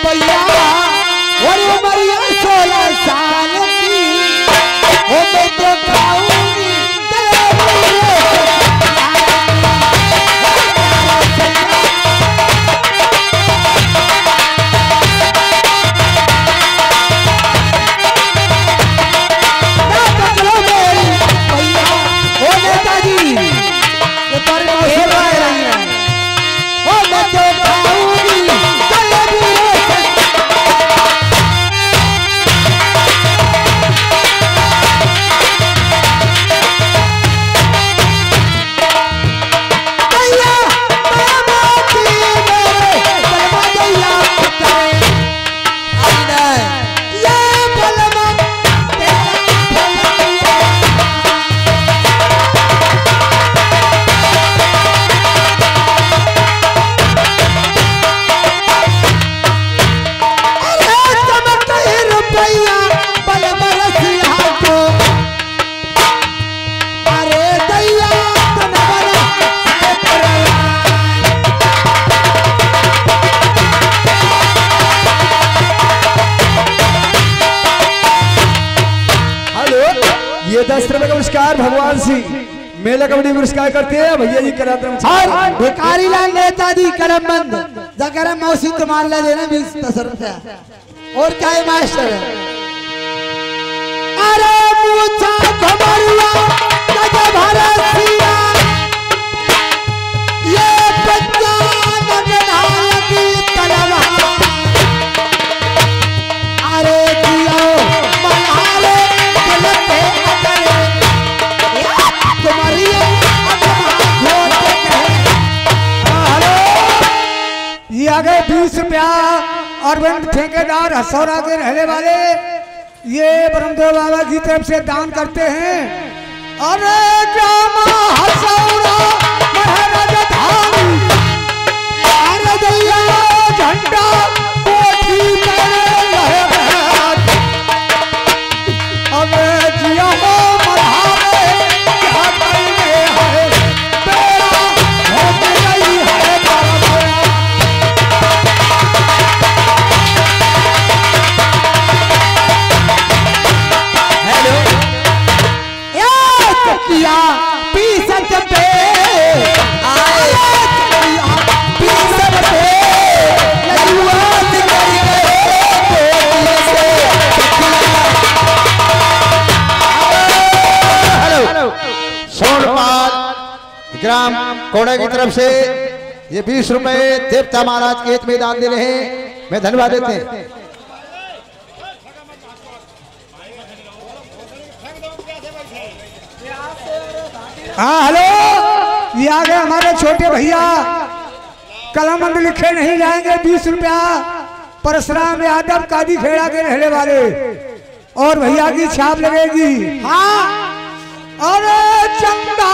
रुपया और उम्र 16 साल की वो मैं तो खाऊंगी ये 10 रुपए का पुरस्कार भगवान सिंह मेला कबड्डी पुरस्कार करते हैं भैया जी कराम भिखारी लाल नेताजी करमबंद जगरम मौसी तुम्हारे लिए देना 20 रुपया और क्या है मास्टर अरे पूछा घमरुआ गजब हरसिया ये बच्चा नगनाल की तलवार अरे जियो मलाले दिल पे ये आ गए 20 रुपया और ठेकेदार हसौरा के रहने वाले ये ब्रह्मदेव बाबा की तरफ से दान करते हैं। अरे ड्रामा हसौरा महाराज धाम अरे दैया झंडा कोठी अबे जिया हो मल्हारे क्या करने है तेरा हो गई है हेलो ये किया पीसत पे आए पीसत पे लजुआत कर गए से सोनपाल ग्राम कोड़े की तरफ से ये 20 रुपए देवता महाराज के हित में दान दे रहे हैं। मैं धन्यवाद देते हैं। हाँ हेलो ये आ गए हमारे छोटे भैया कलमबंद लिखे नहीं जाएंगे 20 रुपया परशुराम यादव कादी खेड़ा के रहने वाले और भैया की छाप लगेगी। हाँ अरे चंदा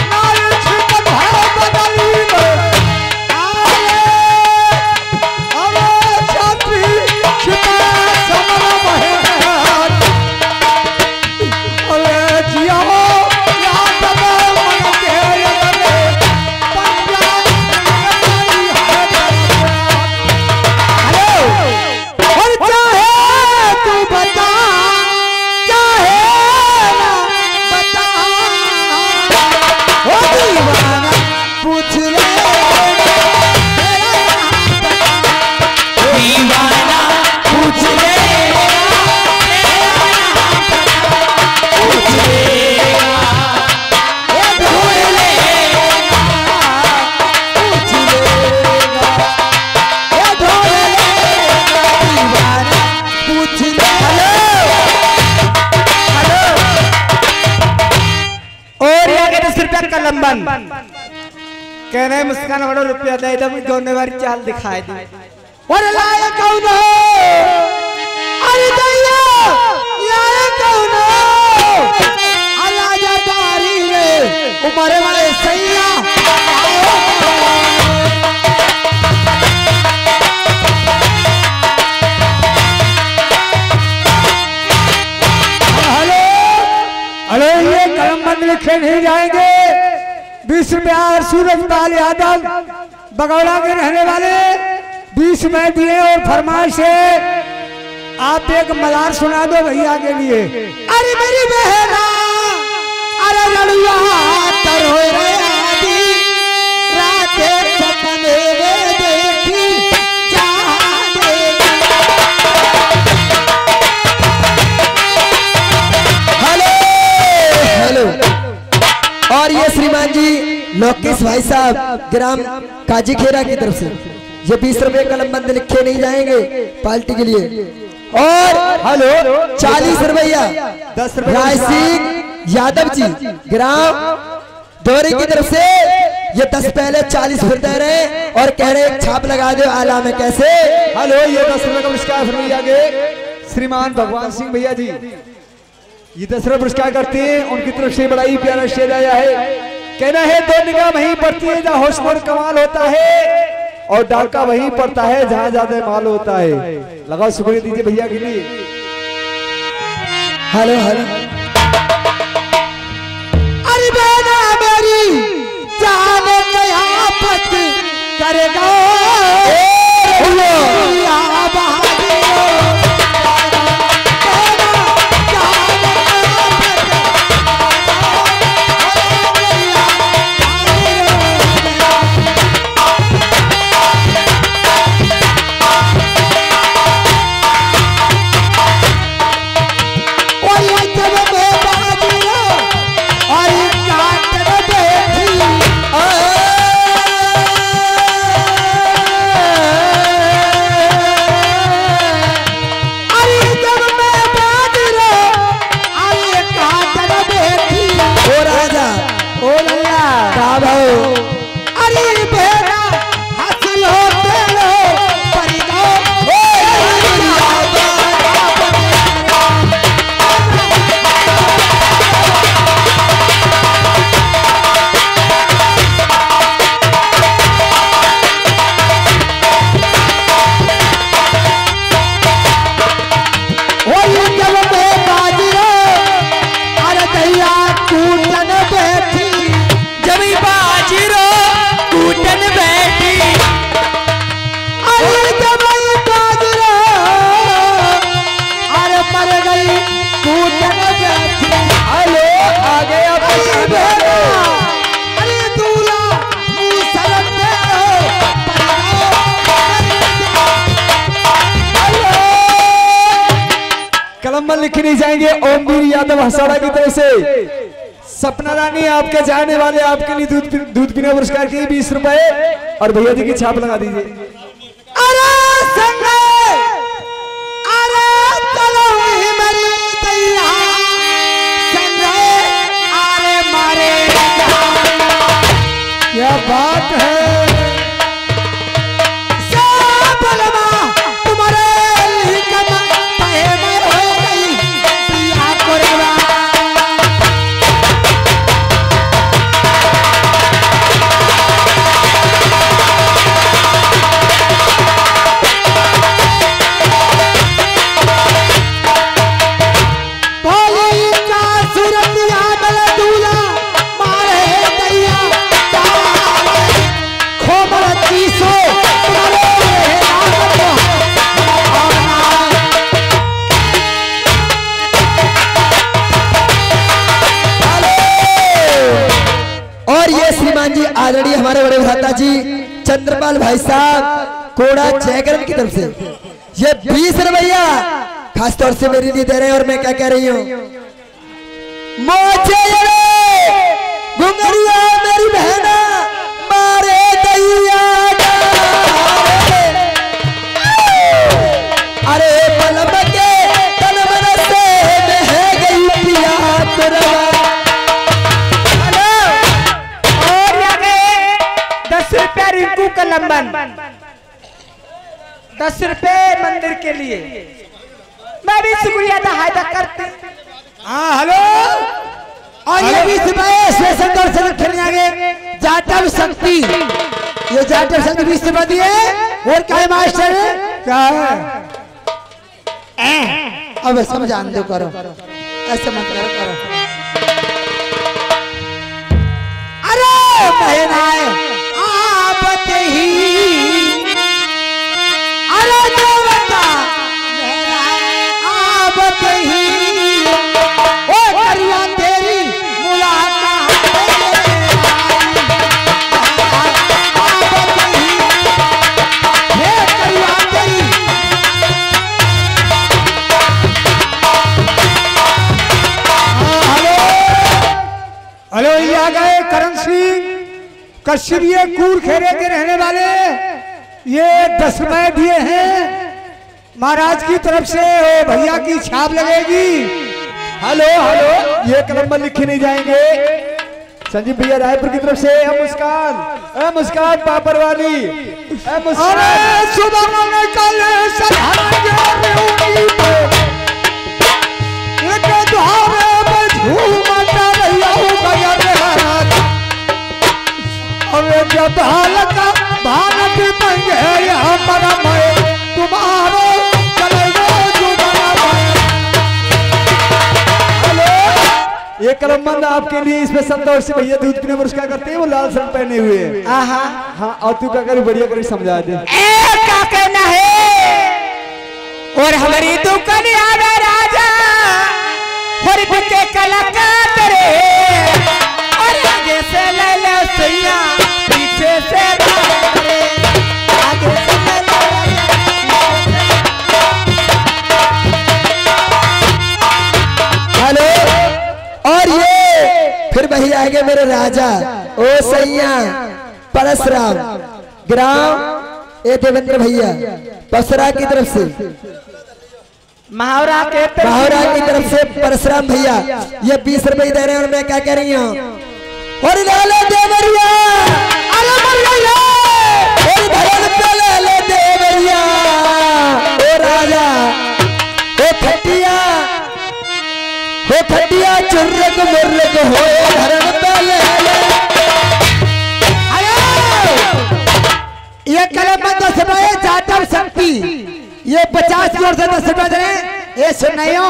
कह रहे मुस्कान बड़ो रुपया दे दो दोनों बार चाल दिखाए दी और लाए कौन हो अरे दैया लाए कौन हो आजा तारी रे ऊपर वाले सैया हेलो अरे ये कलमबंद लिखे नहीं जाएंगे 20 रुपया सूरजपाल यादव बगौड़ा के रहने वाले 20 में दिए और फरमाइश है आप एक मलार सुना दो भैया के लिए। अरे मेरी बहना अरे लड़ुआ तरो रे आदि राते सपने में देखी जाने। Hello hello. और ये श्रीमान जी लोकेश भाई साहब ग्राम काजी खेरा की तरफ से ये 20 रुपए कलम बंद लिखे नहीं जाएंगे पार्टी के लिए। और हेलो 40 रुपया 10 रुपया राय सिंह यादव जी ग्राम दौरे की तरफ से ये 10 पहले 40 फिर दे रहे हैं और कह रहे एक छाप लगा दो आला में कैसे। हेलो ये 10 रुपए का पुरस्कार भैया के श्रीमान भगवान सिंह भैया जी ये 10 रुपए पुरस्कार करते हैं। उनकी तरफ से बड़ा ही प्यारा शेर आया है। कहना है दो निगाह वहीं पड़ती है जहाँ हुस्न और कमाल होता है और डाका वहीं पड़ता है जहाँ ज्यादा माल होता है। लगाओ शुक्रिया दीजिए भैया के लिए। Hello hello. अरे बहना मेरी जाने कयामत करेगा कलम लिखे नहीं जाएंगे। ओमवीर यादव हसाड़ा की तरफ से सपना रानी आपके जाने वाले आपके लिए दूध पीने पुरस्कार की 20 रुपए और भैया जी की छाप लगा दीजिए। अरे संगे अरे चलो मेरी दैया संगे अरे मारे क्या बात है। जी आदरणीय हमारे बड़े भ्राता जी चंद्रपाल भाई साहब कोड़ा जयकरण की तरफ से ये 20 रुपया खासतौर से मेरे लिए दे रहे हैं। और मैं क्या कह रही हूँ घुंगरिया मेरी बहना मारे दैया अरे पलम के तलमन से बह गई पिया तुरवा। रिंकू का लंबन 10 रुपए मंदिर के लिए मैं भी शुक्रिया अदा करती। हाँ हेलो। और ये 20 रुपए स्टेशन दर्शन खेलने आगे जाटव शक्ति ये जाटव शक्ति 20 रुपए दिए। और क्या है मास्टर क्या है अब समझान दो करो ऐसे मत करो। अरे बहनाए आप ही कश्मीर कूर खेरे के रहने वाले ये 10 रुपए दिए हैं महाराज की तरफ से। भैया की छाप लगेगी। हेलो हेलो, ये नंबर लिखे नहीं जाएंगे। संजीव भैया रायपुर की तरफ से मुस्कान पापड़ वाली सुबह तुम्हारो ये कलमबंद आपके लिए इसमें संतोष से भैया दूध पीने पुरस्कार करते हैं। वो लाल शर्ट पहने हुए हैं। हाँ, और तू क्या करूँ, बढ़िया कर समझा दे क्या कहना है। और हमारी दुकान आवे राजा और के कलाकार रे, और आगे से ले लो सैया पीछे से रे, आगे से ले लो। हेलो, और ये फिर वही आगे मेरे राजा ओ सैया परशुराम ग्राम ए देवेंद्र भैया पसरा की तरफ से, महावरा की तरफ से परशुराम भैया ये 20 रुपए दे रहे हैं। और मैं क्या कह रही हूँ, और लाले देवरिया, अरे मरिया, और धरन पे लाले देवरिया, ओ राजा, ओ खटिया, चुर्रक मुर्रक हो धरन पे लाले। ये कलमबंद 10 रुपए जाटव शक्ति, ये 50 की ओर से 10 रुपए दे। ये सुनाइयो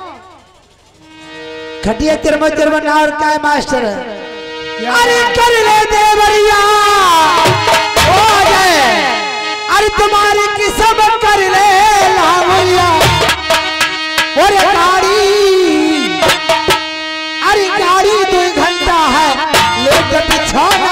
खटिया तिरमन और क्या मास्टर। अरे कर ले देवरिया हो जाए, अरे तुम्हारी किस्म कर ले लावरिया। और गाड़ी 2 घंटा है लेके पिछाड़ा